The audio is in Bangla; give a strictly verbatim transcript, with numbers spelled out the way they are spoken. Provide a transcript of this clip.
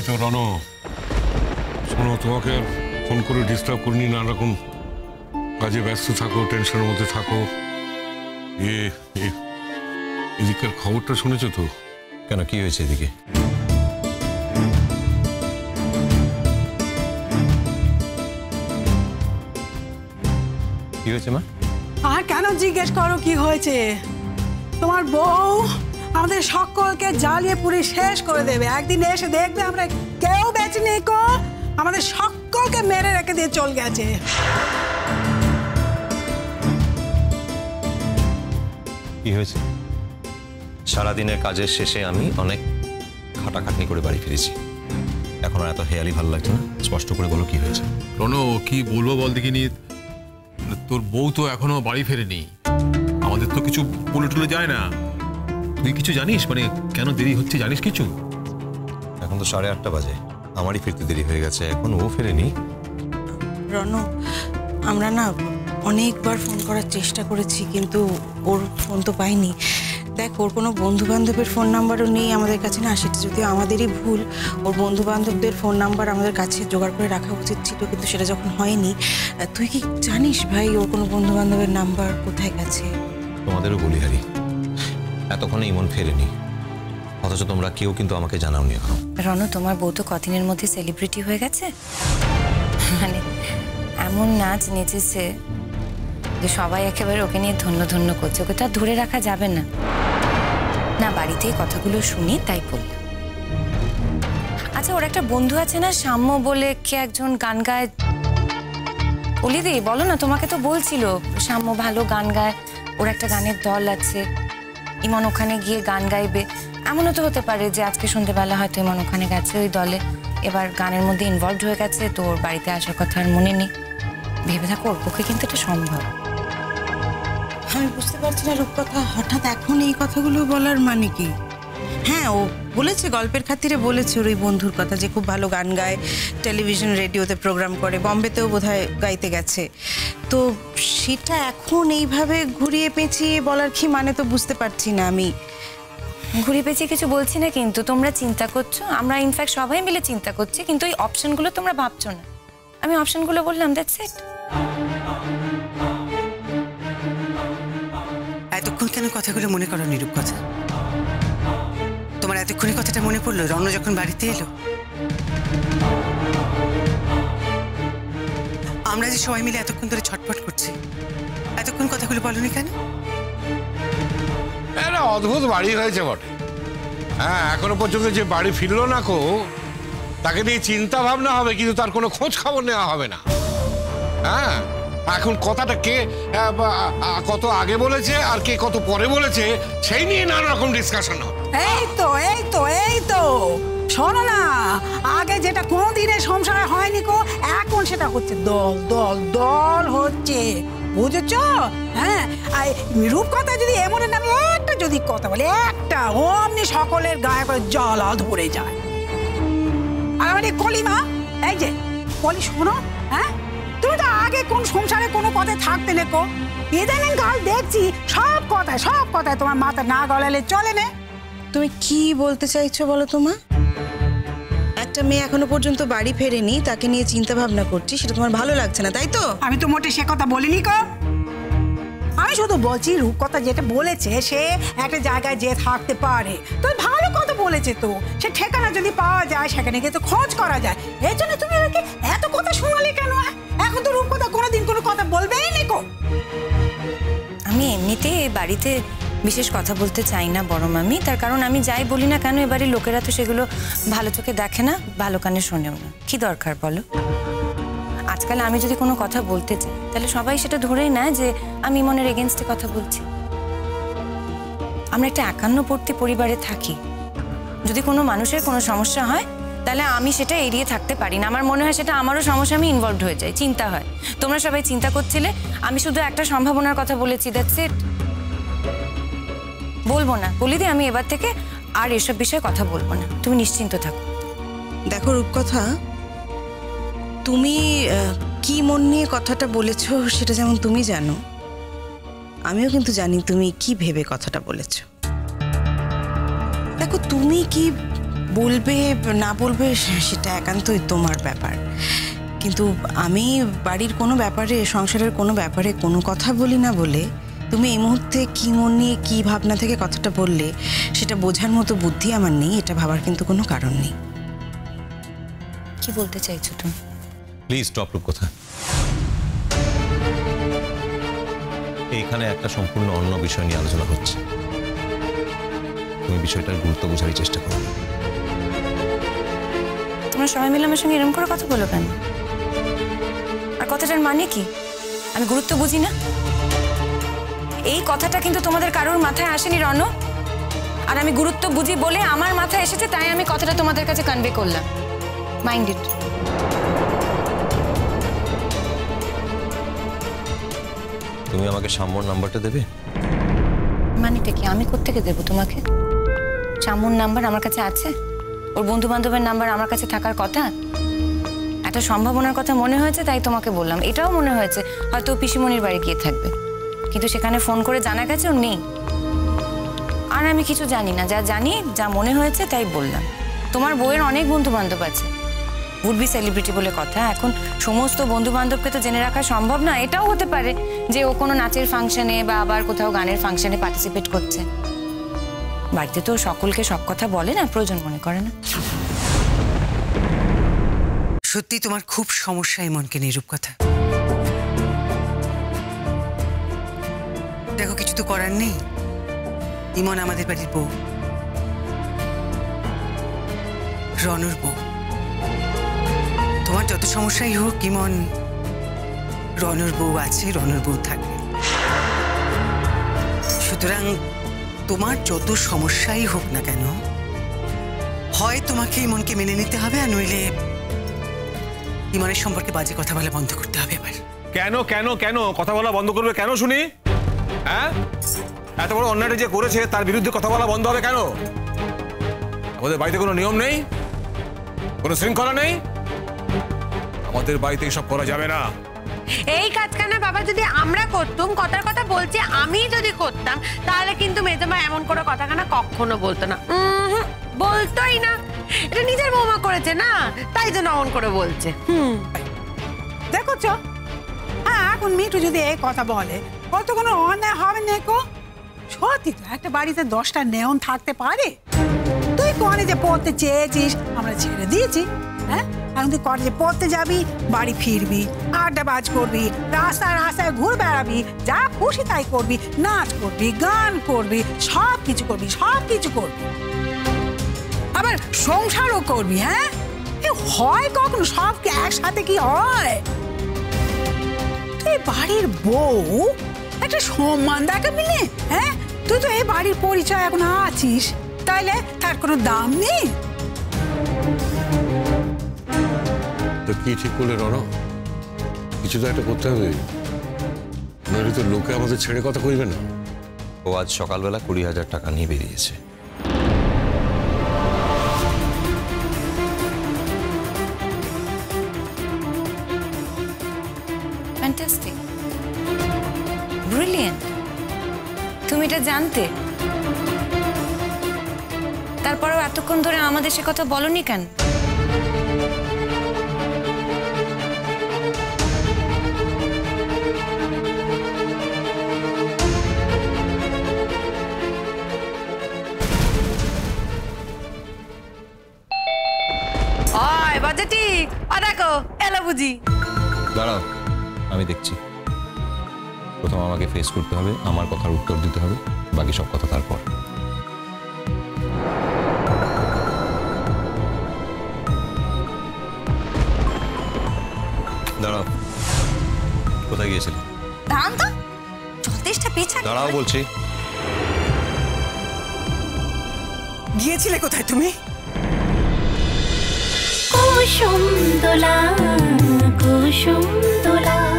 তো রনো, শোনো, তোমাকে আর ফোন করে ডিস্টার্ব করিনি, নানা রকম কাজে ব্যস্ত থাকো, টেনশনের মধ্যে থাকো। এদিকের খবরটা শুনেছো তো? কেন, কি হয়েছে এদিকে? কি হয়েছে মা? আর কেন জিজ্ঞেস করো কি হয়েছে? তোমার বউ আমাদের সকলকে জ্বালিয়ে পুড়ে শেষ করে দেবে। একদিন এসে দেখবে আমরা কেউ বেঁচে নেই কো, আমাদের সকলকে মেরে রেখে দিয়ে চল গেছে। কি হয়েছে? সারাদিনের কাজের শেষে আমি অনেক খাটাখাটনি করে বাড়ি ফিরেছি, এখন আর এত হেয়ালি ভালো লাগছে না। স্পষ্ট করে বলো কি হয়েছে। রনো, কি বলবো বল দেখিনি, তোর বউ তো এখনো বাড়ি ফেরেনি, আমাদের তো কিছু বলে টুলে যায় না। তুই কিছু জানিস, মানে কেন দেরি হচ্ছে জানিস কিছু? এখন তো সাড়ে আটটা বাজে, আমারই ফিরতে দেরি হয়ে গেছে, এখন ও ফেরেনি। রনো, আমরা না অনেকবার ফোন করার চেষ্টা করেছি, কিন্তু ওর ফোন তো পাইনি। দেখ, ওর কোনো বন্ধু বান্ধবের ফোন নাম্বারও নেই আমাদের কাছে না, সেটা যদিও আমাদেরই ভুল। ওর বন্ধু বান্ধবদের ফোন নাম্বার আমাদের কাছে জোগাড় করে রাখা উচিত ছিল, কিন্তু সেটা যখন হয়নি। তুই কি জানিস ভাই ওর কোনো বন্ধু বান্ধবের নাম্বার কোথায় গেছে? তোমাদেরও বলি হারি, এতক্ষণে ইমন ফেরেনি, অথচ তোমরা কেউ কিন্তু আমাকে জানাওনি এখন। রনো, তোমার বউ তো কদিনের মধ্যে সেলিব্রিটি হয়ে গেছে, মানে এমন নাচ নেচেছে যে সবাই একেবারে ওকে নিয়ে ধন্য ধন্য করছে। ওকে তো আর ধরে রাখা যাবে না। না, বাড়িতে কথাগুলো শুনি তাই বললাম। আচ্ছা, ওর একটা বন্ধু আছে না, সাম্য বলে, কে একজন গান গায়। অলিদি বলো না, তোমাকে তো বলছিল সাম্য ভালো গান গায়, ওর একটা গানের দল আছে, ইমন ওখানে গিয়ে গান গাইবে। এমনও তো হতে পারে যে আজকে সন্ধ্যেবেলা হয়তো ইমন ওখানে গেছে ওই দলে, এবার গানের মধ্যে ইনভলভ হয়ে গেছে, তো ওর বাড়িতে আসার কথা আর মনে নেই। ভেবে থাকো, ওর পক্ষে কিন্তু এটা সম্ভব। আমি বুঝতে পারছি না রূপকথা, হঠাৎ এখন এই কথাগুলো বলার মানে কি? হ্যাঁ, ও বলেছে, গল্পের খাতিরে বলেছে ওর ওই বন্ধুর কথা, যে খুব ভালো গান গায়, টেলিভিশন রেডিওতে প্রোগ্রাম করে, বম্বেতেও বোধহয় গাইতে গেছে। তো সেটা এখন এইভাবে ঘুরিয়ে পেঁচিয়ে বলার কি মানে তো বুঝতে পারছি না আমি। ঘুরিয়ে পেঁচিয়ে কিছু বলছি না, কিন্তু তোমরা চিন্তা করছো, আমরা ইনফ্যাক্ট সবাই মিলে চিন্তা করছি, কিন্তু এই অপশনগুলো তোমরা ভাবছো না। আমি অপশনগুলো বললাম, দ্যাটস ইট। এতক্ষণ কেন কথাগুলো মনে করো নিরূপ কথা? তোমার এতক্ষণে কথাটা মনে পড়লো রণ যখন বাড়িতে এলো? আমরা যে সবাই মিলে এতক্ষণ ধরে ছটফট করছি, এতক্ষণ কথাগুলো বলনি কেন? একটা অদ্ভুত বাড়ি হয়েছে বটে। হ্যাঁ, এখনো পর্যন্ত যে বাড়ি ফিরলো না কো, তাকে নিয়ে চিন্তা ভাবনা হবে, কিন্তু তার কোনো খোঁজ খবর নেওয়া হবে না। হ্যাঁ, এখন কথাটা কে কত আগে বলেছে আর কে কত পরে বলেছে, সেই নিয়ে নানা রকম ডিসকাশন হবে। এই তো এই তো এই তো শোনো না, আগে যেটা কোনদিনের সংসারে হয়নি কো, এখন সেটা হচ্ছে, দল দল দল হচ্ছে, বুঝেছো? হ্যাঁ, রূপকথা যদি এমন নামে একটা যদি কথা বলে, একটা অমনি সকলের গায়ে করে জ্বালা ধরে যায়। আর মানে কলিমা, এই যে কলি, শোনো, হ্যাঁ, তুমি তো আগে কোন সংসারে কোনো কথায় থাকতে নেকো, ইদানিং কাল দেখছি সব কথায় সব কথায় তোমার মাথা না গলালে চলে না। তুমি কি বলতে চাইছো বলো তো মা? একটা মেয়ে এখনো পর্যন্ত বাড়ি ফেরেনি, তাকে নিয়ে চিন্তা ভাবনা করছি, সেটা তোমার ভালো লাগছে না, তাই তো? আমি তো মোটে সে কথা বলিনি কো। আমি শুধু বলছি রূপকথা যেটা বলেছে, সে একটা জায়গায় যে থাকতে পারে, তো ভালো কথা বলেছে, তো সে ঠিকানা যদি পাওয়া যায় সেখানে গিয়ে তো খোঁজ করা যায়। এই জন্য তুমি আমাকে এত কথা শোনালে কেন? এখন তো রূপকথা কোনোদিন কোনো কথা বলবেই না কো। আমি এমনিতে বাড়িতে বিশেষ কথা বলতে চাই না বড় মামি, তার কারণ আমি যাই বলি না কেন, এবারে লোকেরা তো সেগুলো ভালো চোখে দেখে না, ভালো কানে শোনেও না। কি দরকার বলো? আজকাল আমি যদি কোনো কথা বলতে চাই, তাহলে সবাই সেটা ধরেই নেয় যে আমি মনের এগেনস্টে কথা বলছি। আমরা একটা একান্নবর্তী পরিবারে থাকি, যদি কোনো মানুষের কোনো সমস্যা হয়, তাহলে আমি সেটা এড়িয়ে থাকতে পারি না। আমার মনে হয় সেটা আমারও সমস্যা, আমি ইনভলভড হয়ে যাই, চিন্তা হয়। তোমরা সবাই চিন্তা করছিলে, আমি শুধু একটা সম্ভাবনার কথা বলেছি, দ্যাটস ইট। বলবো না, বলি দি, আমি এবার থেকে আর এসব বিষয়ে কথা বলবো না, তুমি নিশ্চিন্ত থাকো। দেখো রূপকথা, তুমি কি মন নিয়ে কথাটা বলেছো সেটা যেমন তুমি জানো, আমিও কিন্তু জানি তুমি কি ভেবে কথাটা বলেছো। দেখো, তুমি কি বলবে না বলবে সেটা একান্তই তোমার ব্যাপার, কিন্তু আমি বাড়ির কোনো ব্যাপারে, সংসারের কোনো ব্যাপারে কোনো কথা বলি না বলে তুমি এই মুহূর্তে কি মন নিয়ে কি ভাবনা থেকে কথাটা বললে সেটা বোঝার মতো বুদ্ধি আমার নেই, এটা ভাবার কিন্তু কোনো কারণ নেই। কি বলতে চাইছো তুমি? প্লিজ স্টপ রূপকথা। এইখানে একটা সম্পূর্ণ অন্য বিষয় নিয়ে আলোচনা হচ্ছে, তুমি বিষয়টার গুরুত্ব বোঝার চেষ্টা করো। তোমরা সবাই মিলে আমার সঙ্গে এরকম করে কথা বলো কেন? আর কথাটার মানে কি? আমি গুরুত্ব বুঝি না? এই কথাটা কিন্তু তোমাদের কারোর মাথায় আসেনি রণ, আর আমি গুরুত্ব বুঝি বলে আমার মাথায় এসেছে, তাই আমি কথাটা তোমাদের কাছে কনভে করলাম। Mind it. তুমি আমাকে শাম্মুর নাম্বারটা দেবে? মানেটা কি? আমি কোত্থেকে দেবো তোমাকে? শাম্মুর নাম্বার আমার কাছে আছে? ওর বন্ধু বান্ধবের নাম্বার আমার কাছে থাকার কথা। একটা সম্ভাবনার কথা মনে হয়েছে তাই তোমাকে বললাম। এটাও মনে হয়েছে হয়তো পিসিমণির বাড়ি গিয়ে থাকবে, কিন্তু সেখানে ফোন করে জানা গেছে ও নেই। আর আমি কিছু জানি না, যা জানি যা মনে হয়েছে তাই বললাম। তোমার বউয়ের অনেক বন্ধু বান্ধব আছে, উড বি সেলিব্রিটি বলে কথা। এখন সমস্ত বন্ধু বান্ধবকে তো জেনে রাখা সম্ভব না। এটাও হতে পারে যে ও কোনো নাচের ফাংশনে বা আবার কোথাও গানের ফাংশনে পার্টিসিপেট করছে। বাড়িতে তো সকলকে সব কথা বলে না, প্রয়োজন মনে করে না। সত্যি তোমার খুব সমস্যা ইমনকে নিয়ে রূপকথা। দেখো, কিছু তো করার নেই, ইমন আমাদের বাড়ির বউ, রনুর বউ। তোমার যত সমস্যাই হোক, ইমন রনুর বউ আছে, রনুর বউ থাকবে। সুতরাং তোমার যত সমস্যাই হোক না কেন, হয় তোমাকে ইমনকে মেনে নিতে হবে, আর নইলে ইমনের সম্পর্কে বাজে কথা বলা বন্ধ করতে হবে। এবার কেন কেন কেন কথা বলা বন্ধ করবে কেন শুনি? হ্যাঁ, এত বড় অন্যায়টা যে করেছে তার বিরুদ্ধে কথা বলা বন্ধ হবে কেন? আমাদের বাড়িতে কোনো নিয়ম নেই, কোনো শৃঙ্খলা নেই? আমাদের বাড়িতে এসব করা যাবে না। এই কাজখানা বাবা যদি আমরা করতাম, কথার কথা বলছি আমি যদি করতাম, তাহলে কিন্তু মেজমা এমন করে কথাখানা কখনো বলতো না। বলতোই না। এটা নিজের বৌমা করেছে না, তাই জন্য অমন করে বলছে। হুম, দেখো চ, হ্যাঁ এখন মিঠু যদি এই কথা বলে কত কোনো অন্যায় হবে না কো? সত্যি তো একটা বাড়িতে দশটা নিয়ম থাকতে পারে। তুই কলেজে পড়তে চেয়েছিস, আমরা ছেড়ে দিয়েছি। হ্যাঁ, এখন তুই কলেজে পড়তে যাবি, বাড়ি ফিরবি, আড্ডা বাজ করবি, রাস্তায় রাস্তায় ঘুরে বেড়াবি, যা খুশি তাই করবি, নাচ করবি, গান করবি, সব কিছু করবি, সব কিছু করবি, আবার সংসারও করবি। হ্যাঁ, হয় কখনো সব কি একসাথে কি হয়? তুই বাড়ির বউ, একটা সম্মান দেখাবি না? হ্যাঁ, তুই তো এই বাড়ির পরিচয় এখন আছিস, তাইলে তার কোনো দাম নেই। তো কি ঠিক করলে রণ? কিছু তো একটা করতে হবে, নইলে তো লোকে আমাদের ছেড়ে কথা কইবে না। ও আজ সকালবেলা কুড়ি হাজার টাকা নিয়ে বেরিয়েছে। Fantastic, brilliant. তুমি এটা জানতে, তারপরেও এতক্ষণ ধরে আমাদের সে কথা বলনি কেন? ওই বাজেটি, ও দেখো এলো বুঝি। দাঁড়াও, আমি দেখছি। প্রথম আমাকে ফেস করতে হবে, আমার কথার উত্তর দিতে হবে, বাকি সব কথা তারপর। দাঁড়াও, কোথায় গিয়েছিলে? দাঁড়ান তো, যথেষ্ট পেছা। দাঁড়াও বলছি। গিয়েছিলে কোথায় তুমি? কুসুম দোলা, কুসুম দোলা।